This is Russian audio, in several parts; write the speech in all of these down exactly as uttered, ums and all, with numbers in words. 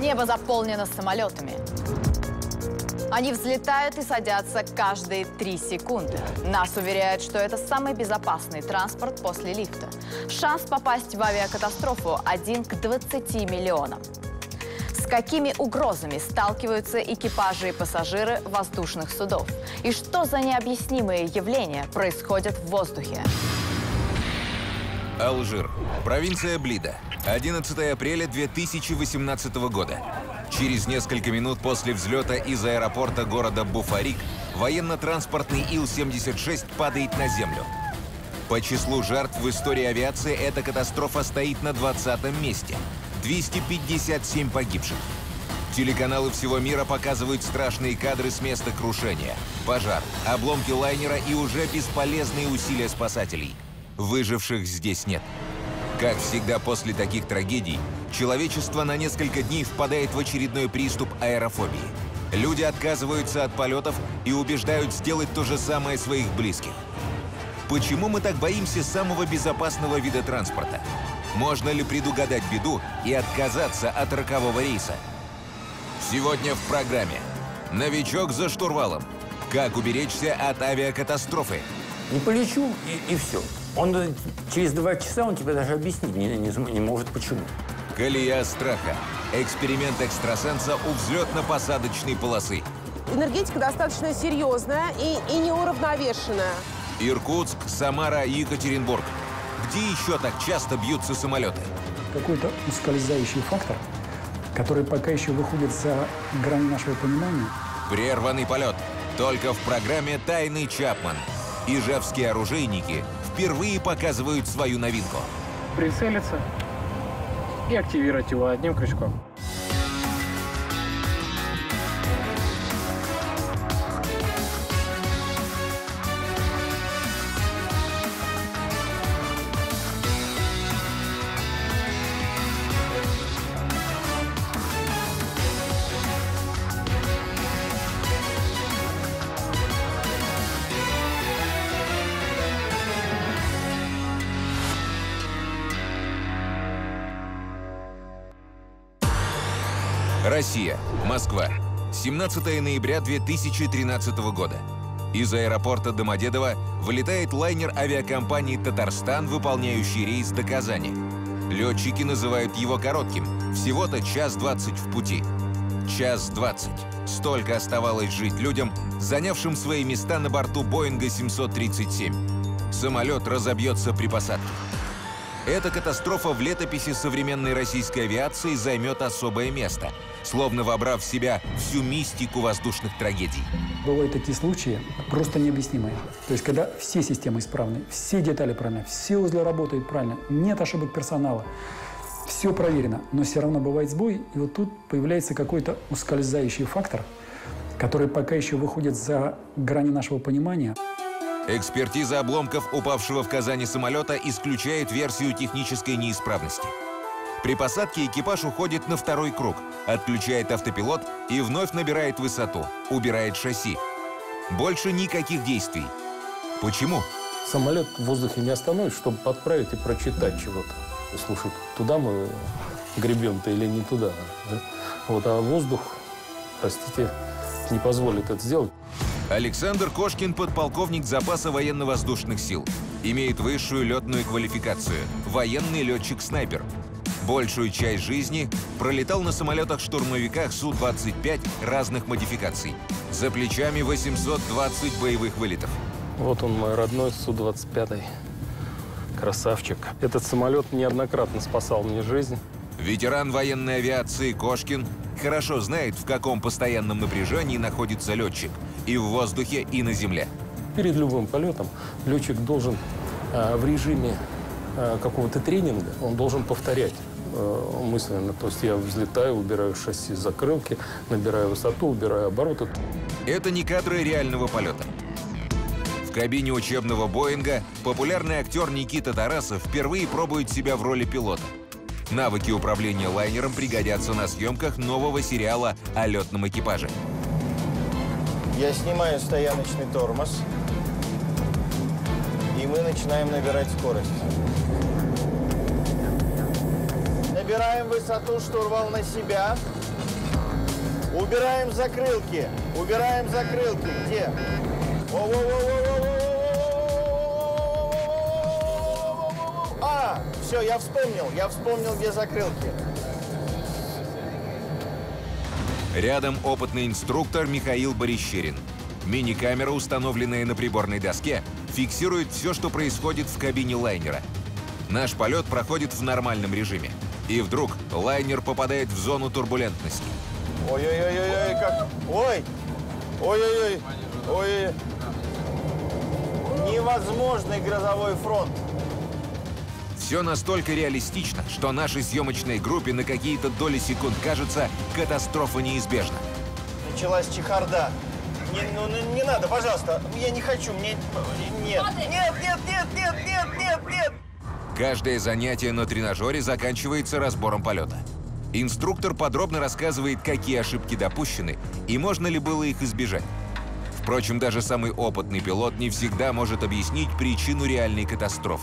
Небо заполнено самолетами. Они взлетают и садятся каждые три секунды. Нас уверяют, что это самый безопасный транспорт после лифта. Шанс попасть в авиакатастрофу один к двадцати миллионам. С какими угрозами сталкиваются экипажи и пассажиры воздушных судов? И что за необъяснимые явления происходят в воздухе? Алжир. Провинция Блида. одиннадцатое апреля две тысячи восемнадцатого года. Через несколько минут после взлета из аэропорта города Буфарик военно-транспортный Ил семьдесят шесть падает на землю. По числу жертв в истории авиации эта катастрофа стоит на двадцатом месте. двести пятьдесят семь погибших. Телеканалы всего мира показывают страшные кадры с места крушения. Пожар, обломки лайнера и уже бесполезные усилия спасателей. Выживших здесь нет. Как всегда после таких трагедий, человечество на несколько дней впадает в очередной приступ аэрофобии. Люди отказываются от полетов и убеждают сделать то же самое своих близких. Почему мы так боимся самого безопасного вида транспорта? Можно ли предугадать беду и отказаться от рокового рейса? Сегодня в программе «Новичок за штурвалом». Как уберечься от авиакатастрофы? Не полечу и, и все. Он через два часа он тебе даже объяснить не, не, не может, почему. Колея страха. Эксперимент экстрасенса у взлетно-посадочной полосы. Энергетика достаточно серьезная и, и неуравновешенная. Иркутск, Самара, Екатеринбург. Где еще так часто бьются самолеты? Какой-то ускользающий фактор, который пока еще выходит за грани нашего понимания. Прерванный полет. Только в программе «Тайны Чапман». Ижевские оружейники впервые показывают свою новинку. Прицелиться и активировать его одним крючком. Россия. Москва. семнадцатое ноября две тысячи тринадцатого года. Из аэропорта Домодедово вылетает лайнер авиакомпании «Татарстан», выполняющий рейс до Казани. Летчики называют его коротким. Всего-то час двадцать в пути. Час двадцать. Столько оставалось жить людям, занявшим свои места на борту Боинга семьсот тридцать семь. Самолет разобьется при посадке. Эта катастрофа в летописи современной российской авиации займет особое место, словно вобрав в себя всю мистику воздушных трагедий. Бывают такие случаи просто необъяснимые. То есть, когда все системы исправны, все детали правильны, все узлы работают правильно, нет ошибок персонала, все проверено, но все равно бывает сбой, и вот тут появляется какой-то ускользающий фактор, который пока еще выходит за грани нашего понимания. Экспертиза обломков упавшего в Казани самолета исключает версию технической неисправности. При посадке экипаж уходит на второй круг, отключает автопилот и вновь набирает высоту, убирает шасси. Больше никаких действий. Почему? Самолет в воздухе не остановит, чтобы подправить и прочитать чего-то. Слушай, туда мы гребем-то или не туда? Да? Вот, а воздух, простите, не позволит это сделать. Александр Кошкин – подполковник запаса военно-воздушных сил. Имеет высшую летную квалификацию – военный летчик-снайпер. Большую часть жизни пролетал на самолетах-штурмовиках Су двадцать пять разных модификаций. За плечами восемьсот двадцать боевых вылетов. Вот он, мой родной Су двадцать пять. Красавчик. Этот самолет неоднократно спасал мне жизнь. Ветеран военной авиации Кошкин хорошо знает, в каком постоянном напряжении находится летчик и в воздухе, и на земле. Перед любым полетом летчик должен э, в режиме э, какого-то тренинга, он должен повторять э, мысленно. То есть я взлетаю, убираю шасси закрылки, набираю высоту, убираю обороты. Это не кадры реального полета. В кабине учебного Боинга популярный актер Никита Тарасов впервые пробует себя в роли пилота. Навыки управления лайнером пригодятся на съемках нового сериала о летном экипаже. Я снимаю стояночный тормоз, и мы начинаем набирать скорость. Набираем высоту, штурвал на себя. Убираем закрылки. Убираем закрылки. Где? А, все, я вспомнил. Я вспомнил, где закрылки. Рядом опытный инструктор Михаил Борищерин. Мини-камера, установленная на приборной доске, фиксирует все, что происходит в кабине лайнера. Наш полет проходит в нормальном режиме. И вдруг лайнер попадает в зону турбулентности. Ой-ой-ой-ой, как... Ой! Ой-ой-ой! Ой! Невозможный грозовой фронт. Все настолько реалистично, что нашей съемочной группе на какие-то доли секунд кажется, катастрофа неизбежна. Началась чехарда. Не, ну, не надо, пожалуйста. Я не хочу, мне... Нет. Нет, нет, нет, нет, нет, нет, нет. Каждое занятие на тренажере заканчивается разбором полета. Инструктор подробно рассказывает, какие ошибки допущены и можно ли было их избежать. Впрочем, даже самый опытный пилот не всегда может объяснить причину реальной катастрофы.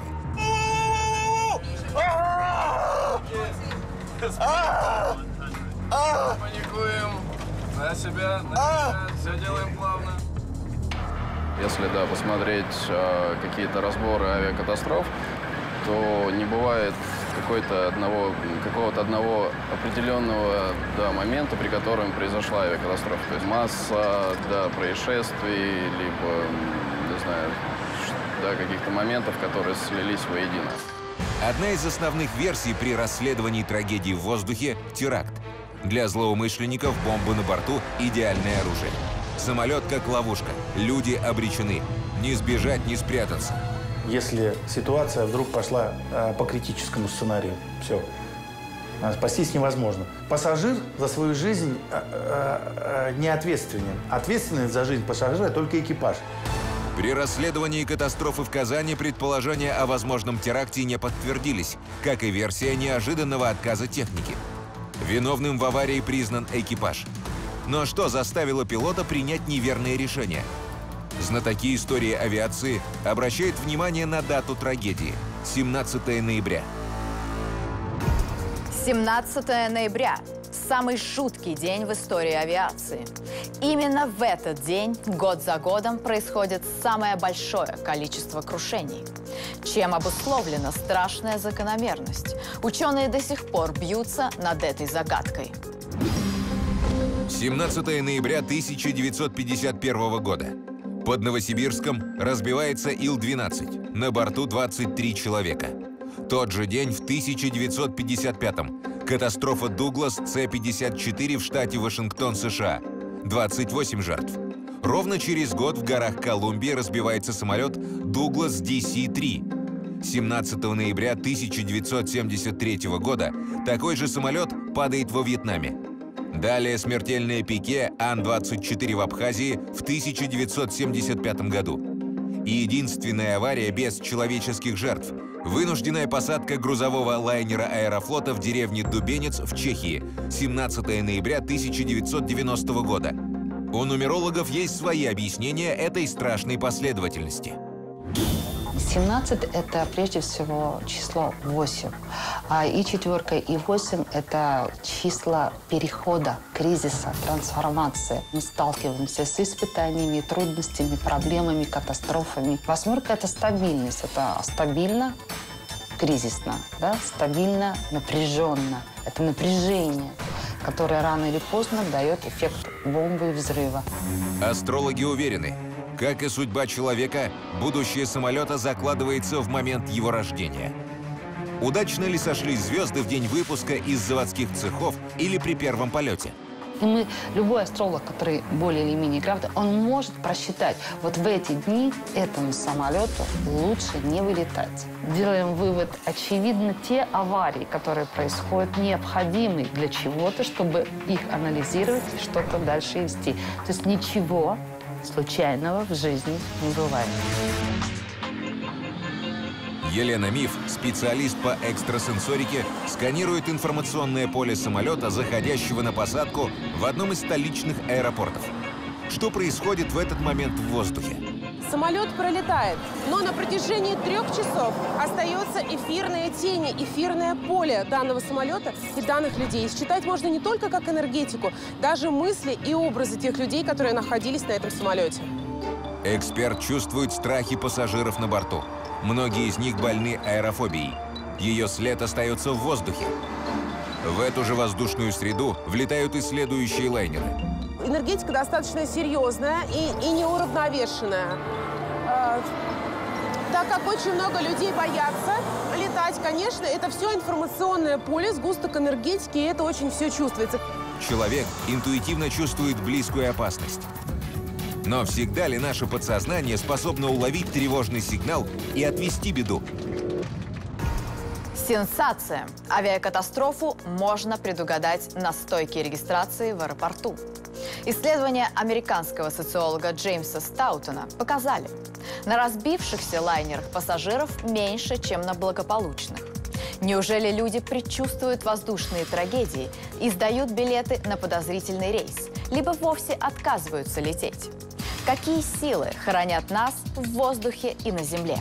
Паникуем. На себя, на себя. Все делаем плавно. Если, да, посмотреть э, какие-то разборы авиакатастроф, то не бывает какой-то одного, какого-то одного определенного, да, момента, при котором произошла авиакатастрофа. То есть масса, да, происшествий, либо, не знаю, да, каких-то моментов, которые слились воедино. Одна из основных версий при расследовании трагедии в воздухе – теракт. Для злоумышленников бомбы на борту – идеальное оружие. Самолет как ловушка. Люди обречены. Не сбежать, не спрятаться. Если ситуация вдруг пошла э, по критическому сценарию, все, спастись невозможно. Пассажир за свою жизнь э, э, не ответственен. Ответственен за жизнь пассажира только экипаж. При расследовании катастрофы в Казани предположения о возможном теракте не подтвердились, как и версия неожиданного отказа техники. Виновным в аварии признан экипаж. Но что заставило пилота принять неверное решение? Знатоки истории авиации обращают внимание на дату трагедии – семнадцатое ноября. семнадцатое ноября – самый жуткий день в истории авиации. Именно в этот день, год за годом, происходит самое большое количество крушений. Чем обусловлена страшная закономерность? Ученые до сих пор бьются над этой загадкой. семнадцатое ноября тысяча девятьсот пятьдесят первого года. Под Новосибирском разбивается Ил двенадцать. На борту двадцать три человека. Тот же день в тысяча девятьсот пятьдесят пятом. Катастрофа Дуглас С пятьдесят четыре в штате Вашингтон, США. двадцать восемь жертв. Ровно через год в горах Колумбии разбивается самолет Дуглас Д С три. семнадцатого ноября тысяча девятьсот семьдесят третьего года такой же самолет падает во Вьетнаме. Далее смертельное пике Ан двадцать четыре в Абхазии в тысяча девятьсот семьдесят пятом году. И единственная авария без человеческих жертв – вынужденная посадка грузового лайнера Аэрофлота в деревне Дубенец в Чехии семнадцатое ноября тысяча девятьсот девяностого года. У нумерологов есть свои объяснения этой страшной последовательности. семнадцать – это прежде всего число восемь. А и четверка, и восемь – это числа перехода, кризиса, трансформации. Мы сталкиваемся с испытаниями, трудностями, проблемами, катастрофами. Восьмерка – это стабильность. Это стабильно, кризисно, да? Стабильно, напряженно. Это напряжение, которое рано или поздно дает эффект бомбы и взрыва. Астрологи уверены, как и судьба человека, будущее самолета закладывается в момент его рождения. Удачно ли сошлись звезды в день выпуска из заводских цехов или при первом полете? И мы, любой астролог, который более или менее грамотный, он может просчитать, вот в эти дни этому самолету лучше не вылетать. Делаем вывод, очевидно, те аварии, которые происходят, необходимы для чего-то, чтобы их анализировать и что-то дальше вести. То есть ничего случайного в жизни не бывает. Елена Миф, специалист по экстрасенсорике, сканирует информационное поле самолета, заходящего на посадку в одном из столичных аэропортов. Что происходит в этот момент в воздухе? Самолет пролетает, но на протяжении трех часов остается эфирная тень, эфирное поле данного самолета и данных людей. Считать можно не только как энергетику, даже мысли и образы тех людей, которые находились на этом самолете. Эксперт чувствует страхи пассажиров на борту. Многие из них больны аэрофобией. Ее след остается в воздухе. В эту же воздушную среду влетают и следующие лайнеры. Энергетика достаточно серьезная и, и неуравновешенная. Э, так как очень много людей боятся летать, конечно, это все информационное поле, сгусток энергетики, и это очень все чувствуется. Человек интуитивно чувствует близкую опасность. Но всегда ли наше подсознание способно уловить тревожный сигнал и отвести беду? Сенсация. Авиакатастрофу можно предугадать на стойке регистрации в аэропорту. Исследования американского социолога Джеймса Стаутона показали, на разбившихся лайнерах пассажиров меньше, чем на благополучных. Неужели люди предчувствуют воздушные трагедии и сдают билеты на подозрительный рейс, либо вовсе отказываются лететь? Какие силы хранят нас в воздухе и на земле?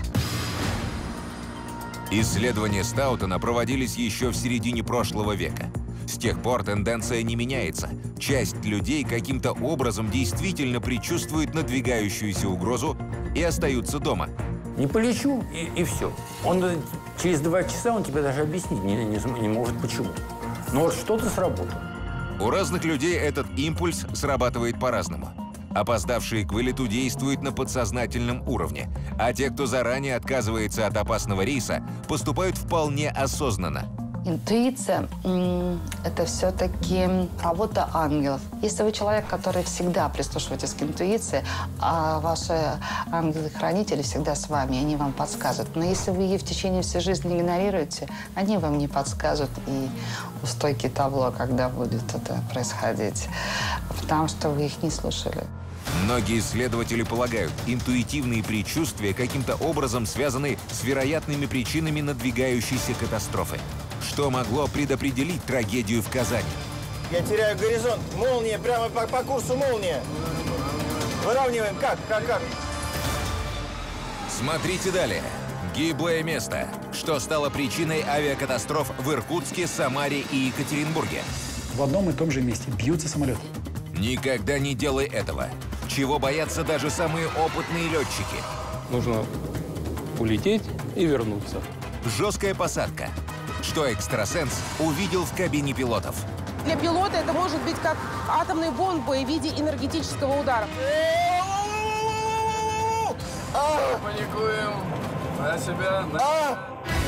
Исследования Стаутона проводились еще в середине прошлого века. С тех пор тенденция не меняется. Часть людей каким-то образом действительно предчувствует надвигающуюся угрозу и остаются дома. Не полечу, и, и все. Он через два часа он тебе даже объяснить не, не, не может, почему. Но вот что-то сработало. У разных людей этот импульс срабатывает по-разному. Опоздавшие к вылету действуют на подсознательном уровне, а те, кто заранее отказывается от опасного рейса, поступают вполне осознанно. Интуиция – это все-таки работа ангелов. Если вы человек, который всегда прислушиваетесь к интуиции, а ваши ангелы-хранители всегда с вами, они вам подскажут. Но если вы ее в течение всей жизни игнорируете, они вам не подскажут и у стойки табло, когда будет это происходить, потому что вы их не слушали. Многие исследователи полагают, интуитивные предчувствия каким-то образом связаны с вероятными причинами надвигающейся катастрофы. Что могло предопределить трагедию в Казани? Я теряю горизонт. Молния, прямо по, по курсу молния. Выравниваем. Как? Как? Как? Смотрите далее. Гиблое место. Что стало причиной авиакатастроф в Иркутске, Самаре и Екатеринбурге? В одном и том же месте бьются самолеты. Никогда не делай этого. Чего боятся даже самые опытные летчики? Нужно улететь и вернуться. Жесткая посадка. Что экстрасенс увидел в кабине пилотов? Для пилота это может быть как атомные бомбы в виде энергетического удара. Паникуем. На себя. На...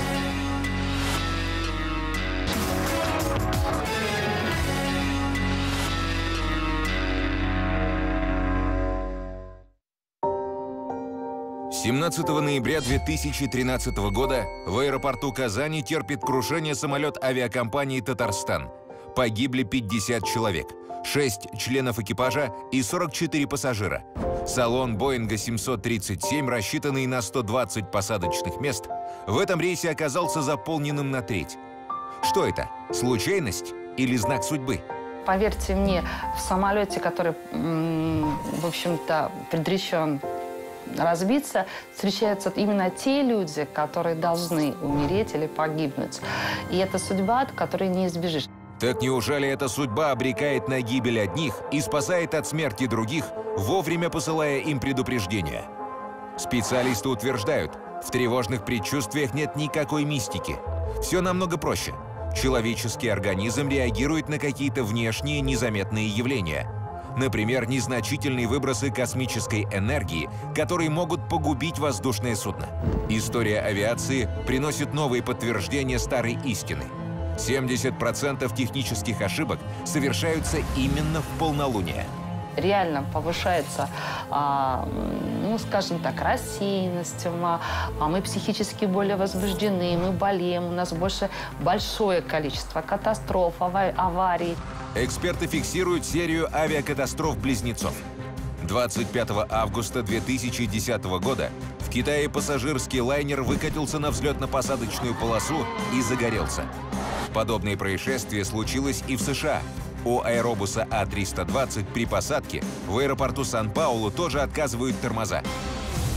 семнадцатого ноября две тысячи тринадцатого года в аэропорту Казани терпит крушение самолет авиакомпании «Татарстан». Погибли пятьдесят человек, шесть членов экипажа и сорок четыре пассажира. Салон Боинга семьсот тридцать семь, рассчитанный на сто двадцать посадочных мест, в этом рейсе оказался заполненным на треть. Что это? Случайность или знак судьбы? Поверьте мне, в самолете, который, в общем-то, предречен разбиться, встречаются именно те люди, которые должны умереть или погибнуть. И это судьба, от которой не избежишь. Так неужели эта судьба обрекает на гибель одних и спасает от смерти других, вовремя посылая им предупреждения? Специалисты утверждают, в тревожных предчувствиях нет никакой мистики. Все намного проще. Человеческий организм реагирует на какие-то внешние незаметные явления. Например, незначительные выбросы космической энергии, которые могут погубить воздушное судно. История авиации приносит новые подтверждения старой истины. семьдесят процентов технических ошибок совершаются именно в полнолуние. Реально повышается, а, ну, скажем так, рассеянность, а мы психически более возбуждены, мы болеем, у нас больше большое количество катастроф, аварий. Эксперты фиксируют серию авиакатастроф-близнецов. двадцать пятого августа две тысячи десятого года в Китае пассажирский лайнер выкатился на взлетно-посадочную полосу и загорелся. Подобное происшествие случилось и в США. У аэробуса А триста двадцать при посадке в аэропорту Сан-Паулу тоже отказывают тормоза. В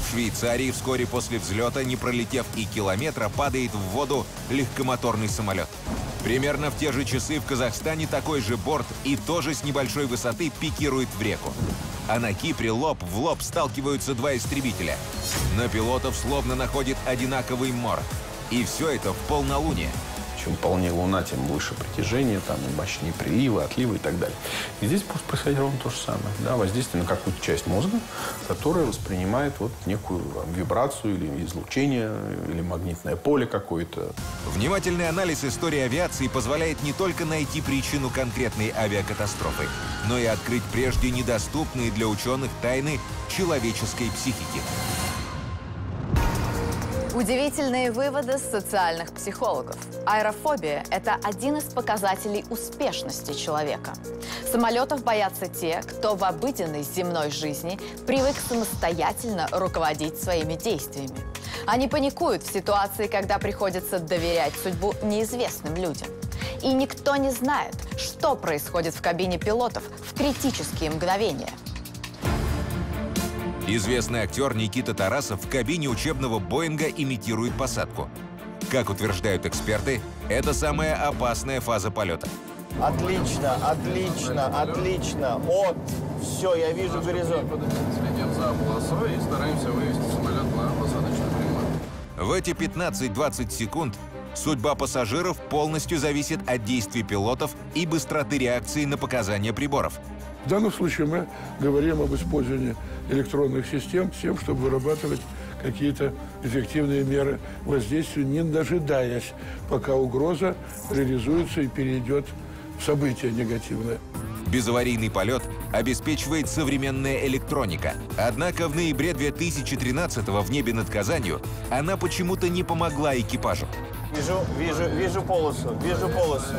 В Швейцарии вскоре после взлета, не пролетев и километра, падает в воду легкомоторный самолет. Примерно в те же часы в Казахстане такой же борт и тоже с небольшой высоты пикирует в реку. А на Кипре лоб в лоб сталкиваются два истребителя. На пилотов словно находит одинаковый морок. И все это в полнолуние. Чем полнее Луна, тем выше притяжение, там и мощнее приливы, отливы и так далее. И здесь просто происходит ровно то же самое. Да, воздействие на какую-то часть мозга, которая воспринимает вот некую вибрацию или излучение, или магнитное поле какое-то. Внимательный анализ истории авиации позволяет не только найти причину конкретной авиакатастрофы, но и открыть прежде недоступные для ученых тайны человеческой психики. Удивительные выводы социальных психологов. Аэрофобия – это один из показателей успешности человека. Самолетов боятся те, кто в обыденной земной жизни привык самостоятельно руководить своими действиями. Они паникуют в ситуации, когда приходится доверять судьбу неизвестным людям. И никто не знает, что происходит в кабине пилотов в критические мгновения. Известный актер Никита Тарасов в кабине учебного Боинга имитирует посадку. Как утверждают эксперты, это самая опасная фаза полета. Отлично, отлично, отлично. О, все, я вижу горизонт. Следим за полосой и стараемся вывести самолет на посадочную прямую. В эти пятнадцать-двадцать секунд судьба пассажиров полностью зависит от действий пилотов и быстроты реакции на показания приборов. В данном случае мы говорим об использовании электронных систем с тем, чтобы вырабатывать какие-то эффективные меры воздействия, не дожидаясь, пока угроза реализуется и перейдет в событие негативное. Безаварийный полет обеспечивает современная электроника. Однако в ноябре две тысячи тринадцатого в небе над Казанью она почему-то не помогла экипажу. Вижу, вижу, вижу полосу, вижу полосу.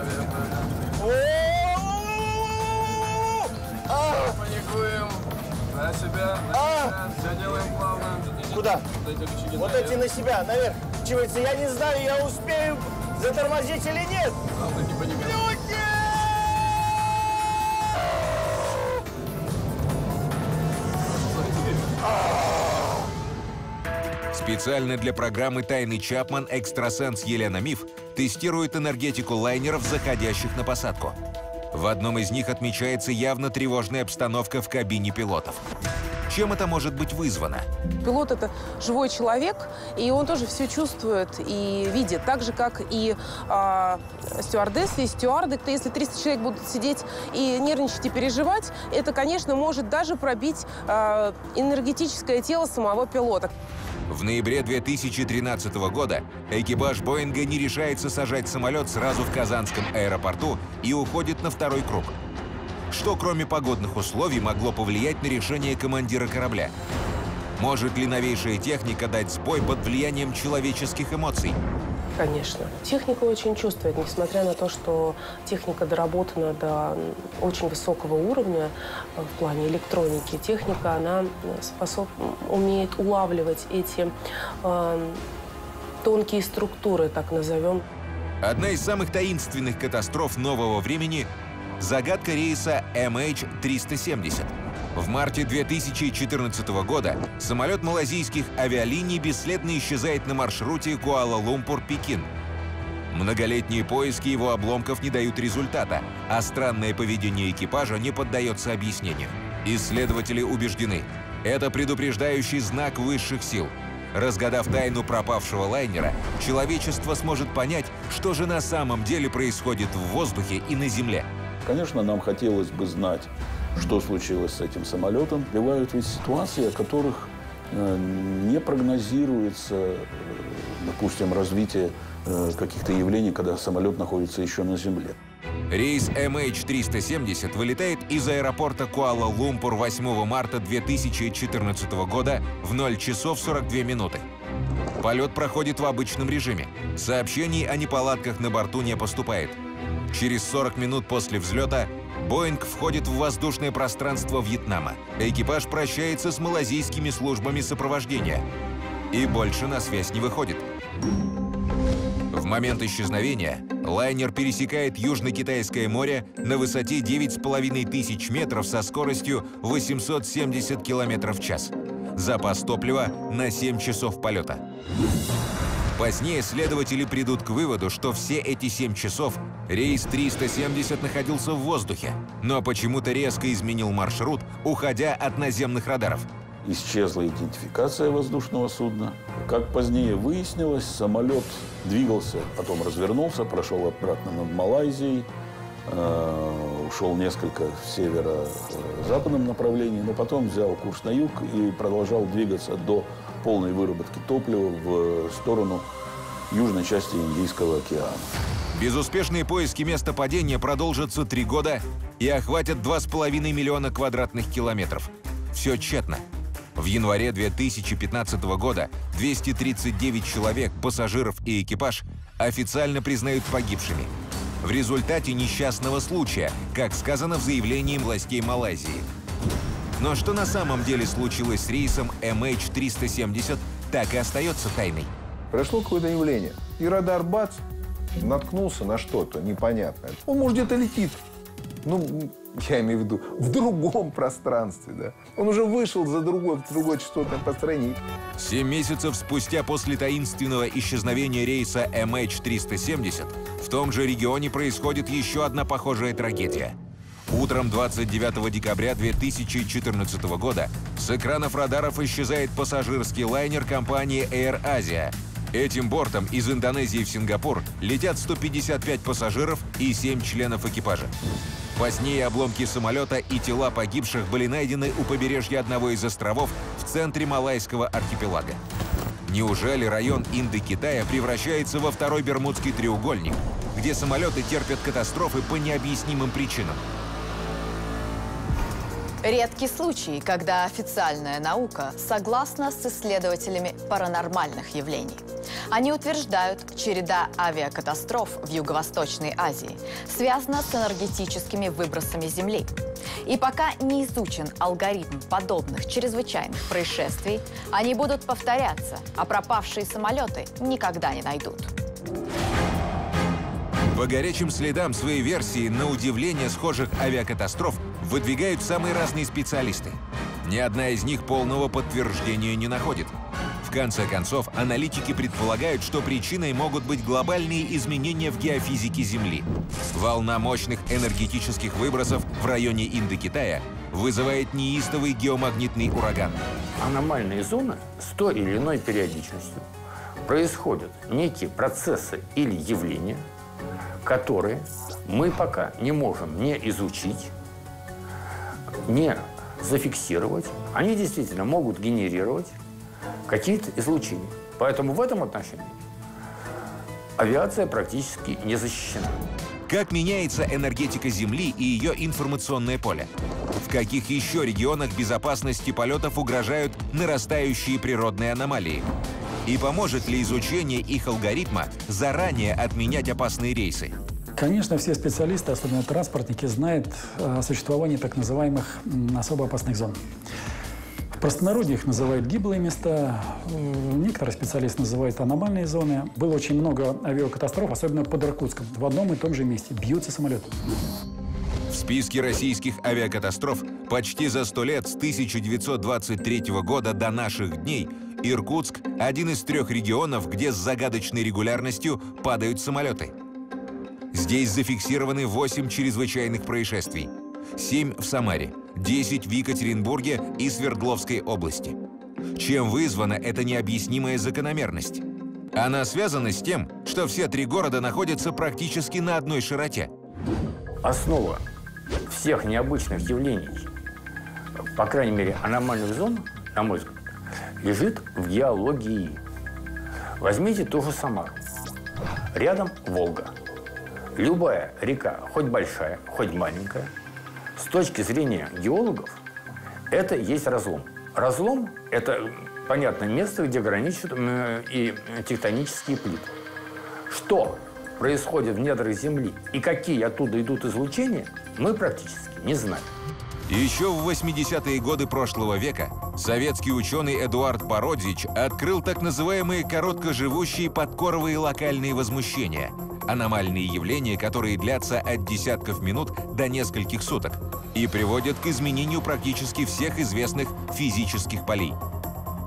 Паникуем. На себя, на себя. Все делаем плавно. Куда? Вот эти на себя, наверх. Чивается, я не знаю, я успею затормозить или нет. Главное, не паникуем. Специально для программы «Тайны Чапман» экстрасенс Елена Миф тестирует энергетику лайнеров, заходящих на посадку. В одном из них отмечается явно тревожная обстановка в кабине пилотов. Чем это может быть вызвано? Пилот – это живой человек, и он тоже все чувствует и видит. Так же, как и э, стюардессы, и стюарды. Если триста человек будут сидеть и нервничать и переживать, это, конечно, может даже пробить э, энергетическое тело самого пилота. В ноябре две тысячи тринадцатого года экипаж Боинга не решается сажать самолет сразу в Казанском аэропорту и уходит на второй круг. Что, кроме погодных условий, могло повлиять на решение командира корабля? Может ли новейшая техника дать сбой под влиянием человеческих эмоций? Конечно. Техника очень чувствует, несмотря на то, что техника доработана до очень высокого уровня в плане электроники. Техника, она способ, умеет улавливать эти э, тонкие структуры, так назовем. Одна из самых таинственных катастроф нового времени – загадка рейса эм эйч триста семьдесят. В марте две тысячи четырнадцатого года самолет малайзийских авиалиний бесследно исчезает на маршруте Куала-Лумпур-Пекин. Многолетние поиски его обломков не дают результата, а странное поведение экипажа не поддается объяснению. Исследователи убеждены, это предупреждающий знак высших сил. Разгадав тайну пропавшего лайнера, человечество сможет понять, что же на самом деле происходит в воздухе и на земле. Конечно, нам хотелось бы знать, что случилось с этим самолетом. Бывают ведь ситуации, о которых э, не прогнозируется, э, допустим, развитие э, каких-то явлений, когда самолет находится еще на земле. Рейс эм эйч триста семьдесят вылетает из аэропорта Куала-Лумпур восьмого марта две тысячи четырнадцатого года в ноль часов сорок две минуты. Полет проходит в обычном режиме. Сообщений о неполадках на борту не поступает. Через сорок минут после взлета Боинг входит в воздушное пространство Вьетнама. Экипаж прощается с малайзийскими службами сопровождения и больше на связь не выходит. В момент исчезновения лайнер пересекает Южно-Китайское море на высоте девять с половиной тысяч метров со скоростью восемьсот семьдесят километров в час. запас топлива на семь часов полета. Позднее следователи придут к выводу, что все эти семь часов рейс триста семьдесят находился в воздухе, но почему-то резко изменил маршрут, уходя от наземных радаров. Исчезла идентификация воздушного судна. Как позднее выяснилось, самолет двигался, потом развернулся, прошел обратно над Малайзией, э, ушел несколько в северо-западном направлении, но потом взял курс на юг и продолжал двигаться до полной выработки топлива в сторону южной части Индийского океана. Безуспешные поиски места падения продолжатся три года и охватят два с половиной миллиона квадратных километров. Все тщетно. В январе две тысячи пятнадцатого года двести тридцать девять человек, пассажиров и экипаж официально признают погибшими в результате несчастного случая, как сказано в заявлении властей Малайзии. Но что на самом деле случилось с рейсом эм эйч триста семьдесят, так и остается тайной. Произошло какое-то явление, и радар бац, наткнулся на что-то непонятное. Он, может, где-то летит. Ну, я имею в виду, в другом пространстве, да. Он уже вышел за другое, в другое частотное построение. Семь месяцев спустя после таинственного исчезновения рейса эм эйч триста семьдесят в том же регионе происходит еще одна похожая трагедия. Утром двадцать девятого декабря две тысячи четырнадцатого года с экранов радаров исчезает пассажирский лайнер компании Air Asia. Этим бортом из Индонезии в Сингапур летят сто пятьдесят пять пассажиров и семь членов экипажа. Позднее обломки самолета и тела погибших были найдены у побережья одного из островов в центре Малайского архипелага. Неужели район Индокитая превращается во второй Бермудский треугольник, где самолеты терпят катастрофы по необъяснимым причинам? Редкий случай, когда официальная наука согласна с исследователями паранормальных явлений. Они утверждают, череда авиакатастроф в Юго-Восточной Азии связана с энергетическими выбросами Земли. И пока не изучен алгоритм подобных чрезвычайных происшествий, они будут повторяться, а пропавшие самолеты никогда не найдут. По горячим следам своей версии, на удивление схожих авиакатастроф выдвигают самые разные специалисты. Ни одна из них полного подтверждения не находит. В конце концов, аналитики предполагают, что причиной могут быть глобальные изменения в геофизике Земли. Волна мощных энергетических выбросов в районе Индокитая вызывает неистовый геомагнитный ураган. Аномальные зоны с той или иной периодичностью происходят некие процессы или явления, которые мы пока не можем не изучить, не зафиксировать. Они действительно могут генерировать какие-то излучения. Поэтому в этом отношении авиация практически не защищена. Как меняется энергетика Земли и ее информационное поле? В каких еще регионах безопасности полетов угрожают нарастающие природные аномалии? И поможет ли изучение их алгоритма заранее отменять опасные рейсы? Конечно, все специалисты, особенно транспортники, знают о существовании так называемых особо опасных зон. В простонародье их называют гиблые места, некоторые специалисты называют аномальные зоны. Было очень много авиакатастроф, особенно под Иркутском. В одном и том же месте бьются самолеты. В списке российских авиакатастроф почти за сто лет, с тысяча девятьсот двадцать третьего года до наших дней, Иркутск – один из трех регионов, где с загадочной регулярностью падают самолеты. Здесь зафиксированы восемь чрезвычайных происшествий. семь в Самаре, десять в Екатеринбурге и Свердловской области. Чем вызвана эта необъяснимая закономерность? Она связана с тем, что все три города находятся практически на одной широте. Основа всех необычных явлений, по крайней мере, аномальных зон, на мой взгляд, лежит в геологии. Возьмите ту же Самару. Рядом Волга. Любая река, хоть большая, хоть маленькая, с точки зрения геологов, это есть разлом. Разлом – это, понятно, место, где граничат и тектонические плиты. Что происходит в недрах Земли и какие оттуда идут излучения, мы практически не знаем. Еще в восьмидесятые годы прошлого века советский ученый Эдуард Бородзич открыл так называемые короткоживущие подкоровые локальные возмущения – аномальные явления, которые длятся от десятков минут до нескольких суток и приводят к изменению практически всех известных физических полей.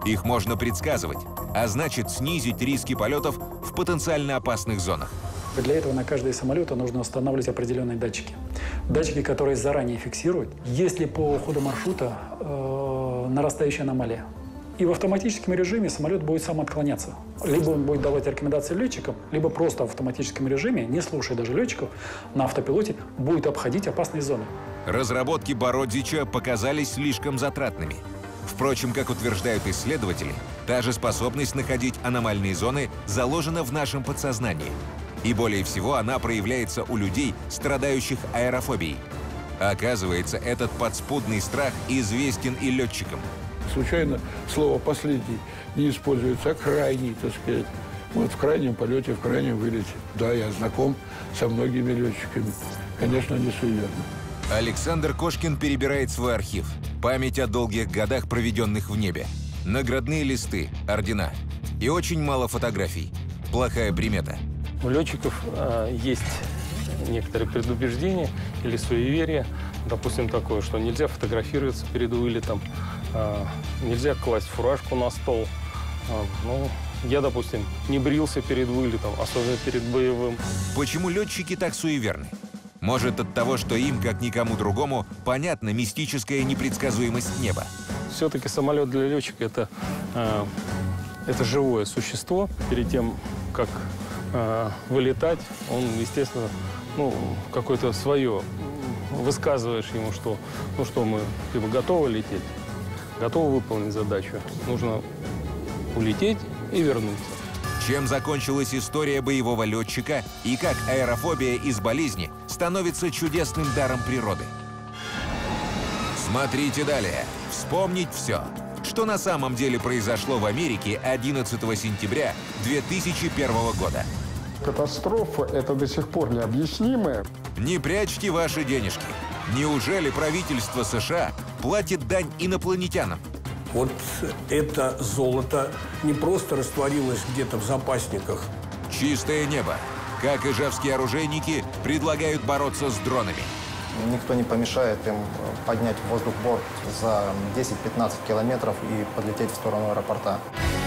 Их можно предсказывать, а значит снизить риски полетов в потенциально опасных зонах. Для этого на каждый самолет нужно устанавливать определенные датчики. Датчики, которые заранее фиксируют, если по ходу маршрута э, нарастающая аномалия. И в автоматическом режиме самолет будет сам отклоняться. Либо он будет давать рекомендации летчикам, либо просто в автоматическом режиме, не слушая даже летчиков, на автопилоте будет обходить опасные зоны. Разработки Бородзича показались слишком затратными. Впрочем, как утверждают исследователи, та же способность находить аномальные зоны заложена в нашем подсознании. И более всего она проявляется у людей, страдающих аэрофобией. Оказывается, этот подспудный страх известен и летчикам. Случайно слово «последний» не используется, а «крайний», так сказать. Вот в крайнем полете, в крайнем вылете. Да, я знаком со многими летчиками. Конечно, они суеверны. Александр Кошкин перебирает свой архив. Память о долгих годах, проведенных в небе. Наградные листы, ордена. И очень мало фотографий. Плохая примета. У летчиков э, есть некоторые предубеждения или суеверия. Допустим, такое, что нельзя фотографироваться перед вылетом, э, нельзя класть фуражку на стол. Э, ну, я, допустим, не брился перед вылетом, особенно перед боевым. Почему летчики так суеверны? Может, от того, что им, как никому другому, понятна мистическая непредсказуемость неба. Все-таки самолет для летчика это, э, это живое существо. Перед тем, как э, вылетать, он, естественно, ну, какое-то свое высказываешь ему, что, ну что, мы либо готовы лететь, готовы выполнить задачу. Нужно улететь и вернуться. Чем закончилась история боевого летчика и как аэрофобия из болезни становится чудесным даром природы? Смотрите далее. Вспомнить все. Что на самом деле произошло в Америке одиннадцатого сентября две тысячи первого года? Катастрофа – это до сих пор необъяснимая. Не прячьте ваши денежки. Неужели правительство США платит дань инопланетянам? Вот это золото не просто растворилось где-то в запасниках. Чистое небо. Как ижевские оружейники предлагают бороться с дронами. Никто не помешает им поднять в воздух борт за десять-пятнадцать километров и подлететь в сторону аэропорта.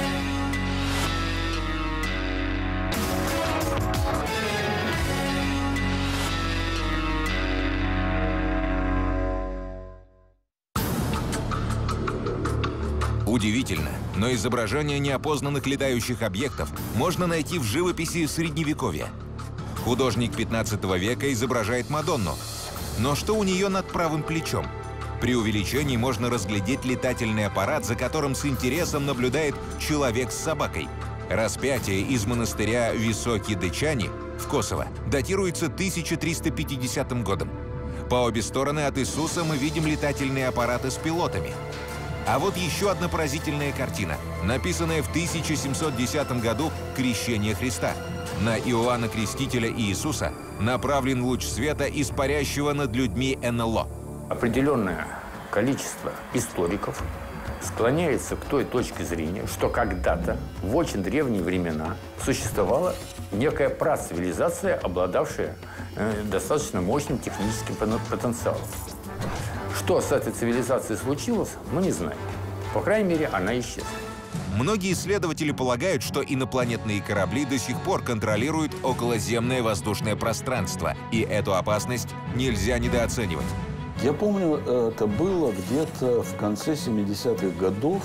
Удивительно, но изображения неопознанных летающих объектов можно найти в живописи Средневековья. Художник пятнадцатого века изображает Мадонну. Но что у нее над правым плечом? При увеличении можно разглядеть летательный аппарат, за которым с интересом наблюдает человек с собакой. Распятие из монастыря Високи-Дечани в Косово датируется тысяча триста пятидесятым годом. По обе стороны от Иисуса мы видим летательные аппараты с пилотами. А вот еще одна поразительная картина, написанная в тысяча семьсот десятом году «Крещение Христа». На Иоанна Крестителя и Иисуса направлен луч света из парящего над людьми эн эл о. Определенное количество историков склоняется к той точке зрения, что когда-то, в очень древние времена, существовала некая працивилизация, обладавшая э, достаточно мощным техническим потенциалом. Что с этой цивилизацией случилось, мы не знаем. По крайней мере, она исчезла. Многие исследователи полагают, что инопланетные корабли до сих пор контролируют околоземное воздушное пространство, и эту опасность нельзя недооценивать. Я помню, это было где-то в конце семидесятых годов,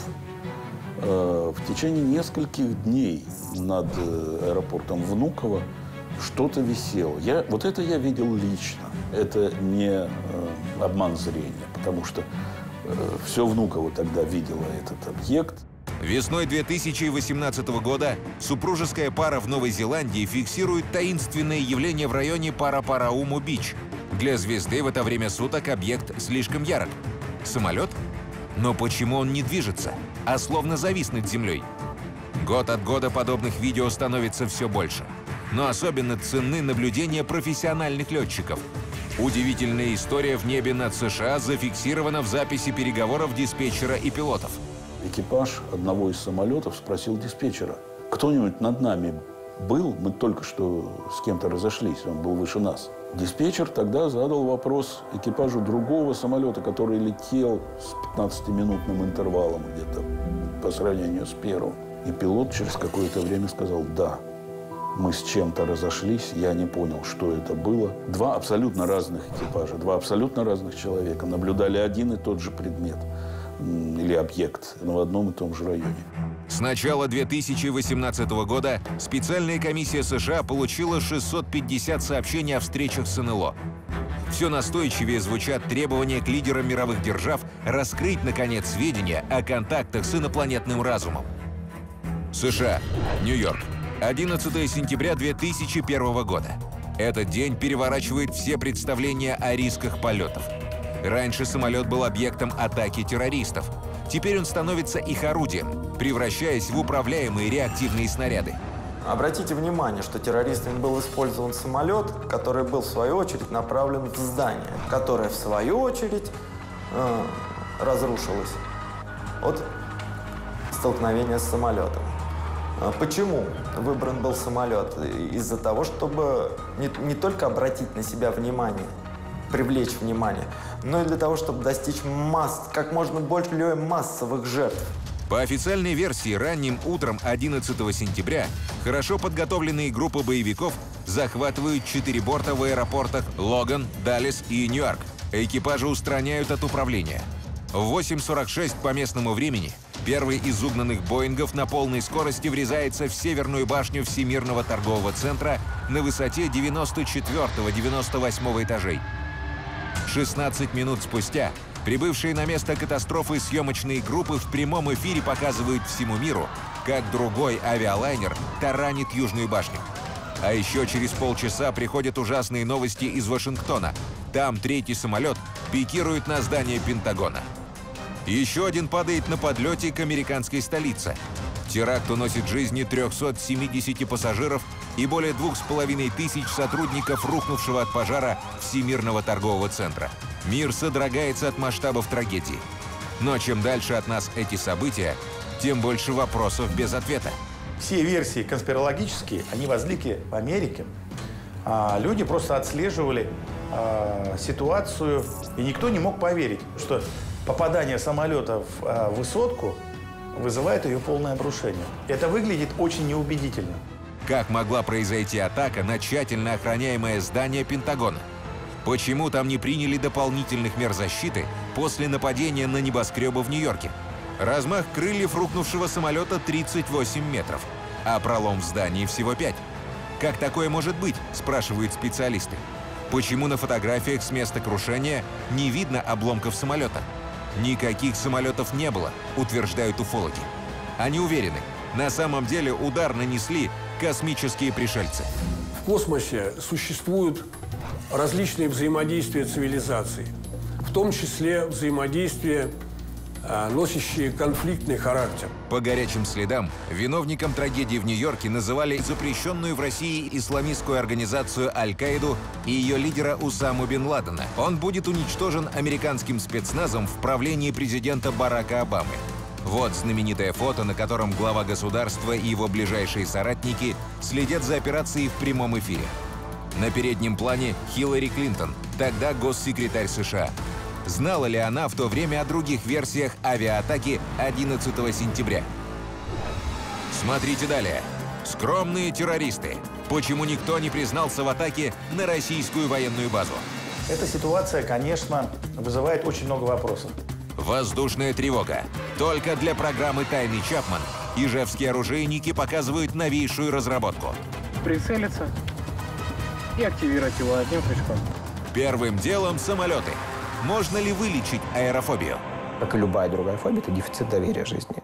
э, в течение нескольких дней над аэропортом Внуково что-то висело. Я, вот это я видел лично. Это не э, обман зрения, потому что э, все Внуково тогда видело этот объект. Весной две тысячи восемнадцатого года супружеская пара в Новой Зеландии фиксирует таинственное явление в районе Парапарауму-Бич. Для звезды в это время суток объект слишком ярок. Самолет? Но почему он не движется, а словно завис над землей? Год от года подобных видео становится все больше. Но особенно ценны наблюдения профессиональных летчиков. Удивительная история в небе над США зафиксирована в записи переговоров диспетчера и пилотов. Экипаж одного из самолетов спросил диспетчера: кто-нибудь над нами был, мы только что с кем-то разошлись, он был выше нас. Диспетчер тогда задал вопрос экипажу другого самолета, который летел с пятнадцатиминутным интервалом где-то по сравнению с первым. И пилот через какое-то время сказал: да, мы с чем-то разошлись, я не понял, что это было. Два абсолютно разных экипажа, два абсолютно разных человека наблюдали один и тот же предмет или объект в одном и том же районе. С начала две тысячи восемнадцатого года специальная комиссия США получила шестьсот пятьдесят сообщений о встречах с эн эл о. Все настойчивее звучат требования к лидерам мировых держав раскрыть, наконец, сведения о контактах с инопланетным разумом. США. Нью-Йорк. одиннадцатое сентября две тысячи первого года. Этот день переворачивает все представления о рисках полетов. Раньше самолет был объектом атаки террористов. Теперь он становится их орудием, превращаясь в управляемые реактивные снаряды. Обратите внимание, что террористами был использован самолет, который был, в свою очередь, направлен в здание, которое, в свою очередь, э, разрушилось от столкновения с самолетом. Почему выбран был самолет? Из-за того, чтобы не, не только обратить на себя внимание, привлечь внимание, но и для того, чтобы достичь масс, как можно более массовых жертв. По официальной версии, ранним утром одиннадцатого сентября хорошо подготовленные группы боевиков захватывают четыре борта в аэропортах Логан, Даллас и Ньюарк. Экипажи устраняют от управления. В восемь сорок шесть по местному времени первый из угнанных Боингов на полной скорости врезается в северную башню Всемирного торгового центра на высоте девяносто четвёртого — девяносто восьмого этажей. шестнадцать минут спустя прибывшие на место катастрофы съемочные группы в прямом эфире показывают всему миру, как другой авиалайнер таранит Южную башню. А еще через полчаса приходят ужасные новости из Вашингтона. Там третий самолет пикирует на здание Пентагона. Еще один падает на подлете к американской столице. Теракт уносит жизни трёхсот семидесяти пассажиров и более двух с половиной тысяч сотрудников рухнувшего от пожара Всемирного торгового центра. Мир содрогается от масштабов трагедии. Но чем дальше от нас эти события, тем больше вопросов без ответа. Все версии конспирологические, они возникли в Америке. А, люди просто отслеживали а, ситуацию, и никто не мог поверить, что попадание самолета в а, высотку вызывает ее полное обрушение. Это выглядит очень неубедительно. Как могла произойти атака на тщательно охраняемое здание Пентагона? Почему там не приняли дополнительных мер защиты после нападения на небоскребы в Нью-Йорке? Размах крыльев рухнувшего самолета тридцать восемь метров, а пролом в здании всего пять. Как такое может быть, спрашивают специалисты. Почему на фотографиях с места крушения не видно обломков самолета? Никаких самолетов не было, утверждают уфологи. Они уверены, на самом деле удар нанесли космические пришельцы. В космосе существуют различные взаимодействия цивилизаций, в том числе взаимодействия, носящие конфликтный характер. По горячим следам, виновником трагедии в Нью-Йорке называли запрещенную в России исламистскую организацию Аль-Каиду и ее лидера Усаму бен Ладена. Он будет уничтожен американским спецназом в правлении президента Барака Обамы. Вот знаменитое фото, на котором глава государства и его ближайшие соратники следят за операцией в прямом эфире. На переднем плане Хиллари Клинтон, тогда госсекретарь США. Знала ли она в то время о других версиях авиаатаки одиннадцатого сентября? Смотрите далее. Скромные террористы. Почему никто не признался в атаке на российскую военную базу? Эта ситуация, конечно, вызывает очень много вопросов. Воздушная тревога. Только для программы «Тайный Чапман» ижевские оружейники показывают новейшую разработку. Прицелиться и активировать его одним крючком. Первым делом самолеты. Можно ли вылечить аэрофобию? Как и любая другая фобия, это дефицит доверия жизни.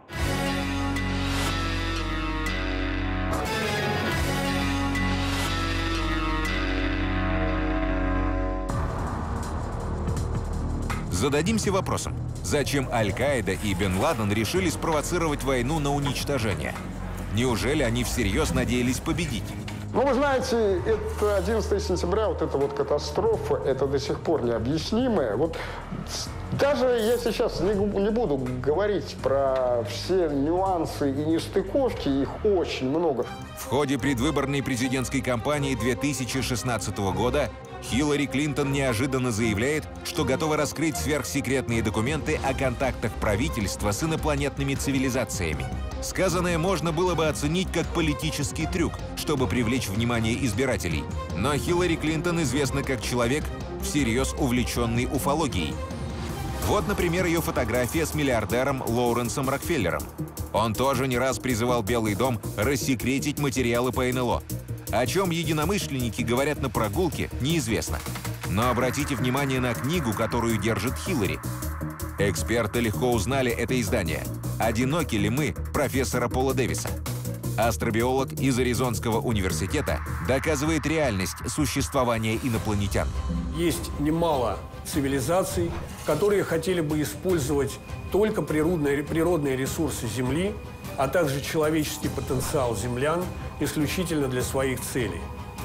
Зададимся вопросом, зачем Аль-Каида и Бен Ладен решили спровоцировать войну на уничтожение? Неужели они всерьез надеялись победить? Ну, вы знаете, это одиннадцатое сентября, вот эта вот катастрофа, это до сих пор необъяснимое. Вот даже я сейчас не, не буду говорить про все нюансы и нестыковки, их очень много. В ходе предвыборной президентской кампании две тысячи шестнадцатого года Хиллари Клинтон неожиданно заявляет, что готова раскрыть сверхсекретные документы о контактах правительства с инопланетными цивилизациями. Сказанное можно было бы оценить как политический трюк, чтобы привлечь внимание избирателей. Но Хиллари Клинтон известна как человек, всерьез увлеченный уфологией. Вот, например, ее фотография с миллиардером Лоуренсом Рокфеллером. Он тоже не раз призывал Белый дом рассекретить материалы по эн эл о. О чем единомышленники говорят на прогулке, неизвестно. Но обратите внимание на книгу, которую держит Хиллари. Эксперты легко узнали это издание. «Одиноки ли мы» профессора Пола Дэвиса. Астробиолог из Аризонского университета доказывает реальность существования инопланетян. Есть немало цивилизаций, которые хотели бы использовать только природные, природные ресурсы Земли, а также человеческий потенциал землян исключительно для своих целей.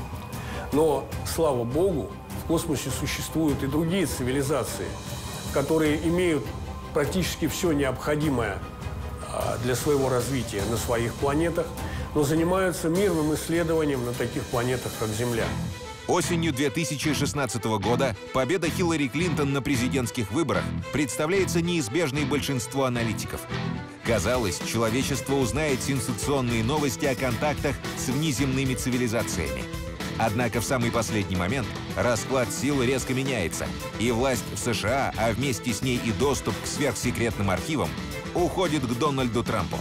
Но, слава богу, в космосе существуют и другие цивилизации, которые имеют практически все необходимое для своего развития на своих планетах, но занимаются мирным исследованием на таких планетах, как Земля. Осенью две тысячи шестнадцатого года победа Хиллари Клинтон на президентских выборах представляется неизбежной большинству аналитиков. Казалось, человечество узнает сенсационные новости о контактах с внеземными цивилизациями. Однако в самый последний момент расклад сил резко меняется, и власть в США, а вместе с ней и доступ к сверхсекретным архивам, уходит к Дональду Трампу.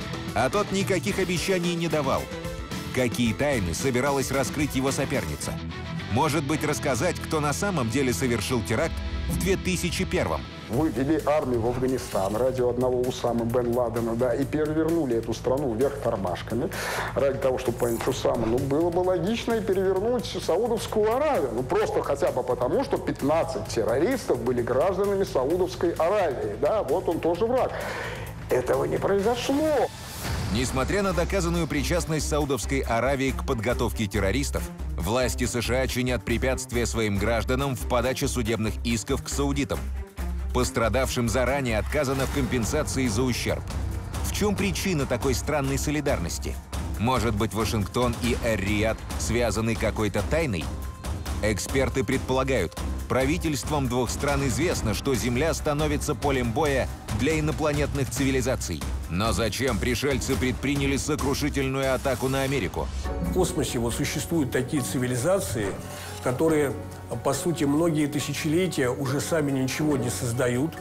А тот никаких обещаний не давал. Какие тайны собиралась раскрыть его соперница? Может быть, рассказать, кто на самом деле совершил теракт в две тысячи первом? Вы ввели армию в Афганистан ради одного Усамы бен Ладена, да, и перевернули эту страну вверх тормашками ради того, чтобы понять Усама. Ну, было бы логично и перевернуть Саудовскую Аравию. Ну, просто хотя бы потому, что пятнадцать террористов были гражданами Саудовской Аравии, да, вот он тоже враг. Этого не произошло. Несмотря на доказанную причастность Саудовской Аравии к подготовке террористов, власти США чинят препятствия своим гражданам в подаче судебных исков к саудитам. Пострадавшим заранее отказано в компенсации за ущерб. В чем причина такой странной солидарности? Может быть, Вашингтон и Эр-Рияд связаны какой-то тайной? Эксперты предполагают, правительствам двух стран известно, что Земля становится полем боя для инопланетных цивилизаций. Но зачем пришельцы предприняли сокрушительную атаку на Америку? В космосе вот существуют такие цивилизации, которые, по сути, многие тысячелетия уже сами ничего не создают,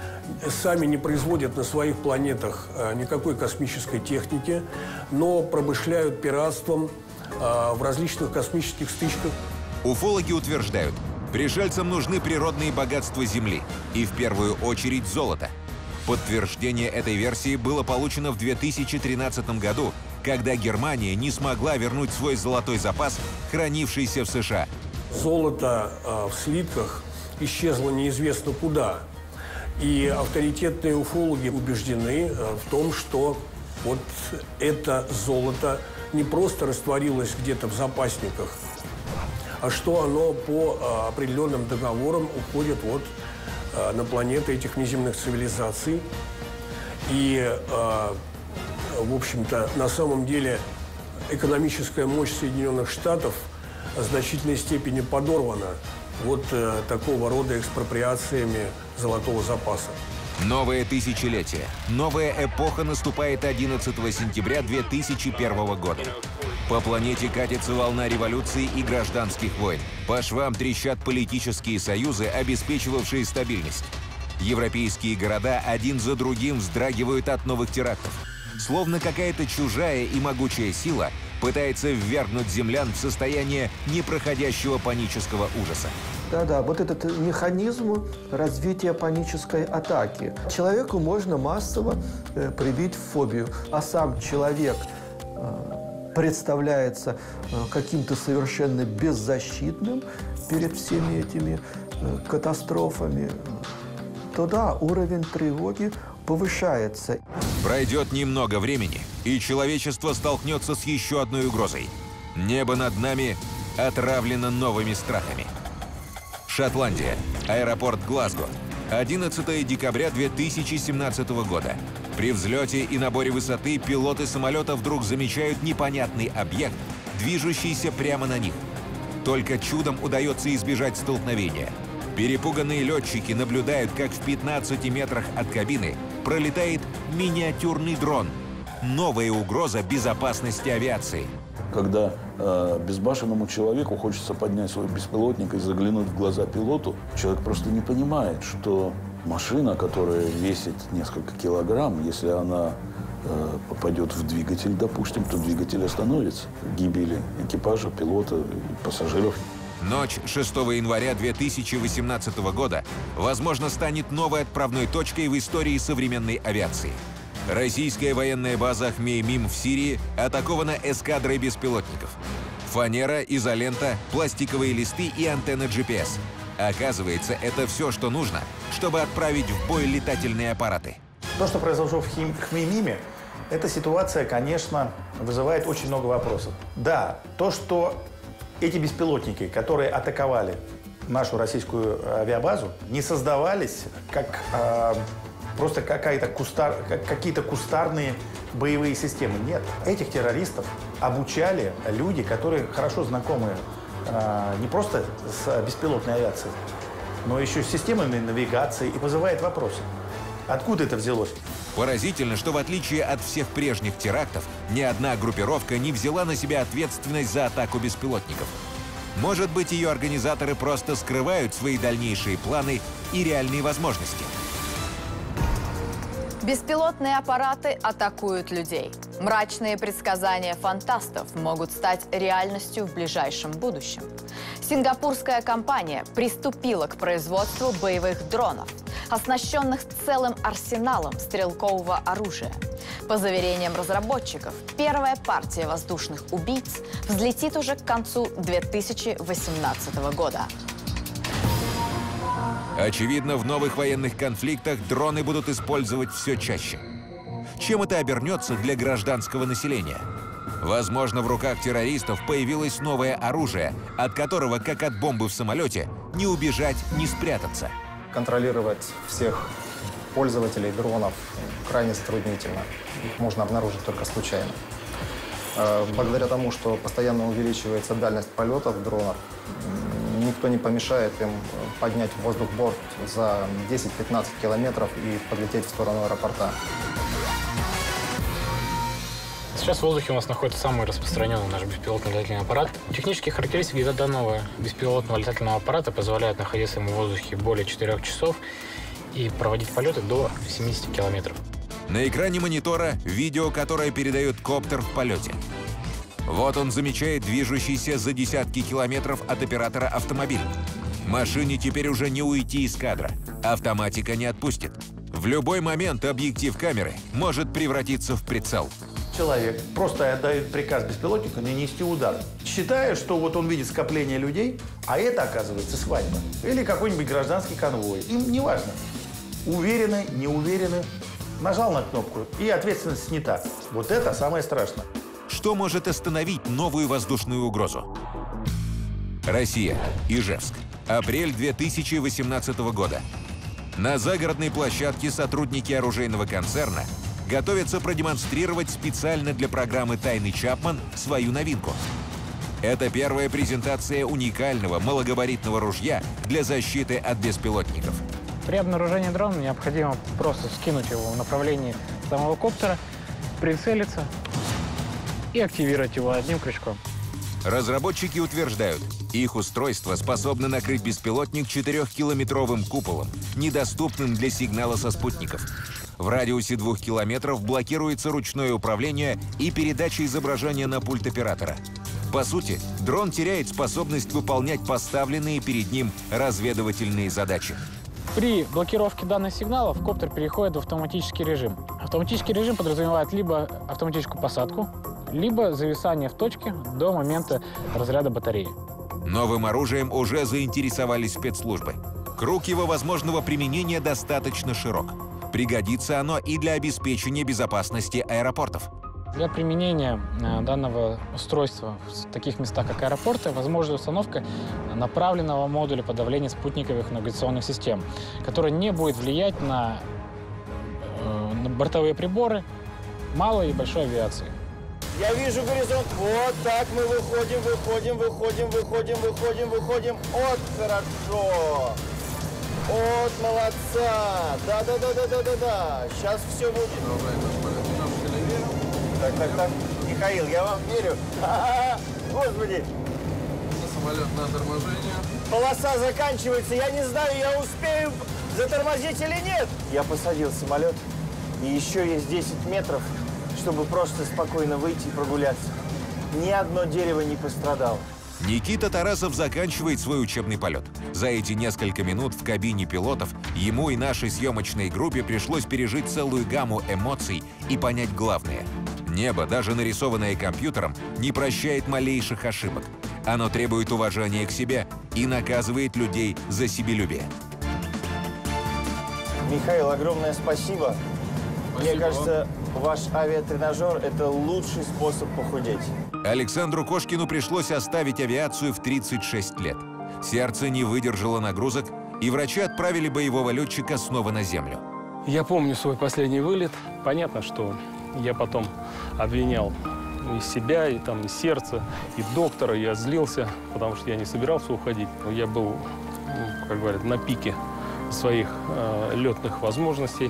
сами не производят на своих планетах никакой космической техники, но промышляют пиратством в различных космических стычках. Уфологи утверждают, пришельцам нужны природные богатства Земли, и в первую очередь золото. Подтверждение этой версии было получено в две тысячи тринадцатом году, когда Германия не смогла вернуть свой золотой запас, хранившийся в США. Золото э, в слитках исчезло неизвестно куда. И авторитетные уфологи убеждены э, в том, что вот это золото не просто растворилось где-то в запасниках, а что оно по э, определенным договорам уходит вот, э, на планеты этих внеземных цивилизаций. И, э, в общем-то, на самом деле экономическая мощь Соединенных Штатов в значительной степени подорвана вот э, такого рода экспроприациями золотого запаса. Новое тысячелетие. Новая эпоха наступает одиннадцатого сентября две тысячи первого года. По планете катится волна революций и гражданских войн. По швам трещат политические союзы, обеспечивавшие стабильность. Европейские города один за другим вздрагивают от новых терактов. Словно какая-то чужая и могучая сила пытается ввергнуть землян в состояние непроходящего панического ужаса. Да-да, вот этот механизм развития панической атаки. Человеку можно массово э, привить фобию, а сам человек э, представляется э, каким-то совершенно беззащитным перед всеми этими э, катастрофами, то да, уровень тревоги повышается. Пройдет немного времени, и человечество столкнется с еще одной угрозой. Небо над нами отравлено новыми страхами. Шотландия. Аэропорт Глазго. одиннадцатое декабря две тысячи семнадцатого года. При взлете и наборе высоты пилоты самолета вдруг замечают непонятный объект, движущийся прямо на них. Только чудом удается избежать столкновения. Перепуганные летчики наблюдают, как в пятнадцати метрах от кабины пролетает миниатюрный дрон. Новая угроза безопасности авиации. Когда э, безбашенному человеку хочется поднять свой беспилотник и заглянуть в глаза пилоту, человек просто не понимает, что машина, которая весит несколько килограмм, если она э, попадет в двигатель, допустим, то двигатель остановится. Гибели экипажа, пилота и пассажиров. Ночь шестого января две тысячи восемнадцатого года, возможно, станет новой отправной точкой в истории современной авиации. Российская военная база Хмеймим в Сирии атакована эскадрой беспилотников. Фанера, изолента, пластиковые листы и антенна джи пи эс. Оказывается, это все, что нужно, чтобы отправить в бой летательные аппараты. То, что произошло в Хим... Хмеймиме, эта ситуация, конечно, вызывает очень много вопросов. Да, то, что эти беспилотники, которые атаковали нашу российскую авиабазу, не создавались как э, просто какая-то кустар, как, какие-то кустарные боевые системы. Нет, этих террористов обучали люди, которые хорошо знакомы э, не просто с беспилотной авиацией, но еще с системами навигации, и вызывает вопросы. Откуда это взялось? Поразительно, что в отличие от всех прежних терактов, ни одна группировка не взяла на себя ответственность за атаку беспилотников. Может быть, ее организаторы просто скрывают свои дальнейшие планы и реальные возможности. Беспилотные аппараты атакуют людей. Мрачные предсказания фантастов могут стать реальностью в ближайшем будущем. Сингапурская компания приступила к производству боевых дронов, оснащенных целым арсеналом стрелкового оружия. По заверениям разработчиков, первая партия воздушных убийц взлетит уже к концу две тысячи восемнадцатого года. Очевидно, в новых военных конфликтах дроны будут использовать все чаще. Чем это обернется для гражданского населения? Возможно, в руках террористов появилось новое оружие, от которого, как от бомбы в самолете, не убежать, не спрятаться. Контролировать всех пользователей дронов крайне затруднительно. Их можно обнаружить только случайно. Благодаря тому, что постоянно увеличивается дальность полетов дронов, никто не помешает им поднять в воздух борт за десять-пятнадцать километров и подлететь в сторону аэропорта. Сейчас в воздухе у нас находится самый распространенный наш беспилотный летательный аппарат. Технические характеристики данного беспилотного летательного аппарата позволяют находиться ему в воздухе более четырёх часов и проводить полеты до семидесяти километров. На экране монитора видео, которое передает коптер в полете. Вот он замечает движущийся за десятки километров от оператора автомобиль. Машине теперь уже не уйти из кадра. Автоматика не отпустит. В любой момент объектив камеры может превратиться в прицел. Человек просто отдает приказ беспилотнику нанести удар, считая, что вот он видит скопление людей, а это, оказывается, свадьба. Или какой-нибудь гражданский конвой. Им не важно. Уверены, не уверены. Нажал на кнопку, и ответственность снята. Вот это самое страшное. Что может остановить новую воздушную угрозу? Россия. Ижевск. Апрель две тысячи восемнадцатого года. На загородной площадке сотрудники оружейного концерна готовятся продемонстрировать специально для программы «Тайны Чапман» свою новинку. Это первая презентация уникального малогабаритного ружья для защиты от беспилотников. При обнаружении дрона необходимо просто скинуть его в направлении самого коптера, прицелиться и активировать его одним крючком. Разработчики утверждают, их устройство способно накрыть беспилотник четырехкилометровым куполом, недоступным для сигнала со спутников. В радиусе двух километров блокируется ручное управление и передача изображения на пульт оператора. По сути, дрон теряет способность выполнять поставленные перед ним разведывательные задачи. При блокировке данных сигналов коптер переходит в автоматический режим. Автоматический режим подразумевает либо автоматическую посадку, либо зависание в точке до момента разряда батареи. Новым оружием уже заинтересовались спецслужбы. Круг его возможного применения достаточно широк. Пригодится оно и для обеспечения безопасности аэропортов. Для применения данного устройства в таких местах, как аэропорты, возможна установка направленного модуля подавления спутниковых навигационных систем, который не будет влиять на, на бортовые приборы малой и большой авиации. Я вижу горизонт. Вот так мы выходим, выходим, выходим, выходим, выходим, выходим. Вот хорошо. Вот молодца. Да-да-да-да-да-да-да. Сейчас все будет. Так, так, так. Михаил, я вам верю. А-а-а. Господи. Самолет на торможение. Полоса заканчивается. Я не знаю, я успею затормозить или нет. Я посадил самолет. И еще есть десять метров, чтобы просто спокойно выйти и прогуляться. Ни одно дерево не пострадало. Никита Тарасов заканчивает свой учебный полет. За эти несколько минут в кабине пилотов ему и нашей съемочной группе пришлось пережить целую гамму эмоций и понять главное. Небо, даже нарисованное компьютером, не прощает малейших ошибок. Оно требует уважения к себе и наказывает людей за себелюбие. Михаил, огромное спасибо. Мне кажется, ваш авиатренажер – это лучший способ похудеть. Александру Кошкину пришлось оставить авиацию в тридцать шесть лет. Сердце не выдержало нагрузок, и врачи отправили боевого летчика снова на землю. Я помню свой последний вылет. Понятно, что я потом обвинял и себя, и там, и сердце, и доктора. Я злился, потому что я не собирался уходить. Я был, как говорят, на пике своих э, летных возможностей.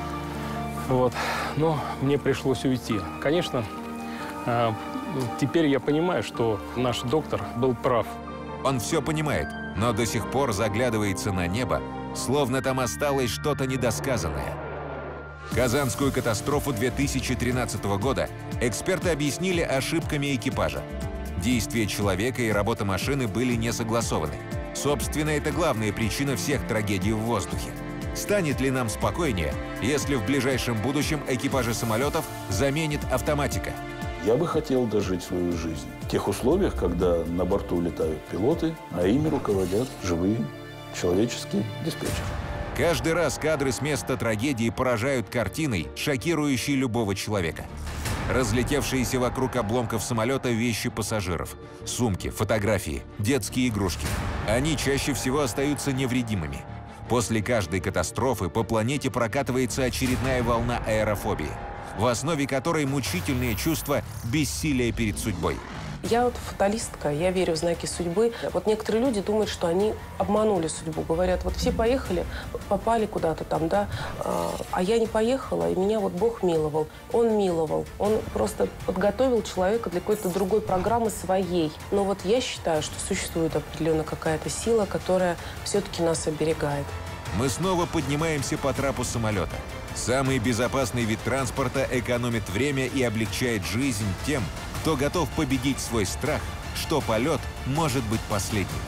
Вот. Но мне пришлось уйти. Конечно, э, теперь я понимаю, что наш доктор был прав. Он все понимает, но до сих пор заглядывается на небо, словно там осталось что-то недосказанное. Казанскую катастрофу две тысячи тринадцатого года эксперты объяснили ошибками экипажа. Действия человека и работа машины были не согласованы. Собственно, это главная причина всех трагедий в воздухе. Станет ли нам спокойнее, если в ближайшем будущем экипажи самолетов заменит автоматика? Я бы хотел дожить свою жизнь в тех условиях, когда на борту летают пилоты, а ими руководят живые человеческие диспетчеры. Каждый раз кадры с места трагедии поражают картиной, шокирующей любого человека. Разлетевшиеся вокруг обломков самолета вещи пассажиров, сумки, фотографии, детские игрушки. Они чаще всего остаются невредимыми. После каждой катастрофы по планете прокатывается очередная волна аэрофобии, в основе которой мучительные чувства бессилия перед судьбой. Я вот фаталистка, я верю в знаки судьбы. Вот некоторые люди думают, что они обманули судьбу. Говорят, вот все поехали, попали куда-то там, да, а я не поехала, и меня вот Бог миловал. Он миловал, он просто подготовил человека для какой-то другой программы своей. Но вот я считаю, что существует определенно какая-то сила, которая все-таки нас оберегает. Мы снова поднимаемся по трапу самолета. Самый безопасный вид транспорта экономит время и облегчает жизнь тем, кто готов победить свой страх, что полет может быть последним.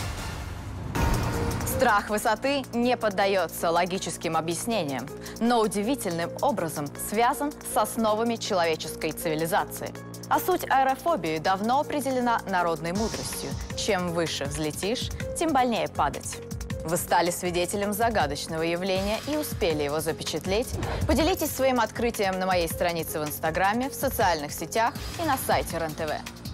Страх высоты не поддается логическим объяснениям, но удивительным образом связан с основами человеческой цивилизации. А суть аэрофобии давно определена народной мудростью. Чем выше взлетишь, тем больнее падать. Вы стали свидетелем загадочного явления и успели его запечатлеть? Поделитесь своим открытием на моей странице в Инстаграме, в социальных сетях и на сайте РЕН-ТВ.